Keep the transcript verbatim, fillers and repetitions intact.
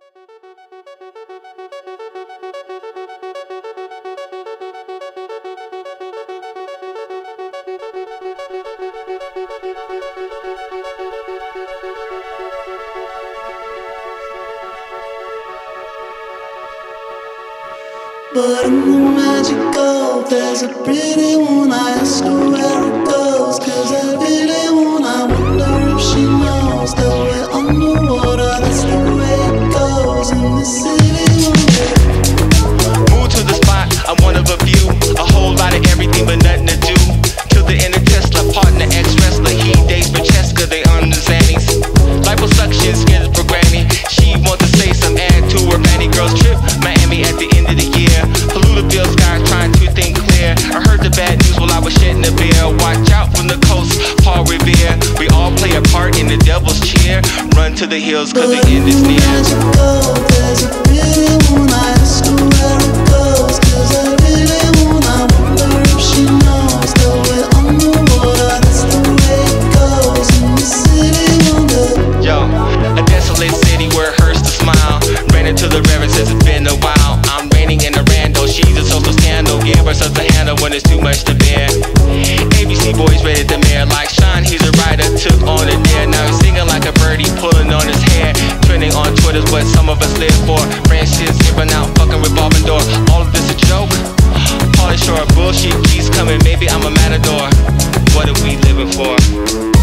But in the magical, there's a pretty one. I ask her where it goes, cause I really wanna wonder if she knows that we're underwater. That's the way it goes in the city one day. Move to the spot, I'm one of a few. A whole lot of everything but nothing to do. Till the end of Tesla, partner, ex-wrestler. He dates Francesca, they on the Zannies. Liposuction, skin programming. She wants to say some add to her fanny. Girls trip Miami at the end of the year. Polluted sky trying to think clear. I heard the bad news while I was shedding a beer. Watch out from the coast, Paul Revere. We all play a part in the devil's cheer. Run to the hills cause the end is near. There's a pretty one. I ask her where it goes, cause I really wanna wonder if she knows that we're underwater. That's the way it goes in the city one day. Yo, a desolate city where it hurts to smile. Ran into the reverend since it's been a while. I'm reigning in the rando, she's a social scandal. Give herself a handle when it's too much to bear. A B C boys rated the mayor like Sean, he's a writer, took on a dare. Now he's singing like a birdie, pulling on his hair. Trending on Twitter's what some of us live for. Branches skipping out, fucking revolving door. All of this a joke? Pauly Shore, bullshit keeps coming, maybe I'm a matador. What are we living for?